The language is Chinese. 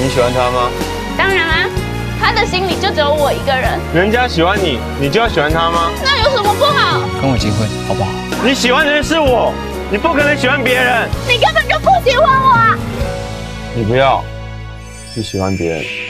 你喜欢他吗？ 当然啦，他的心里就只有我一个人。 人家喜欢你，你就要喜欢他吗？ 那有什么不好？ 跟我结婚好不好？ 你喜欢的人是我，你不可能喜欢别人。 你根本就不喜欢我啊！ 你不要去喜欢别人。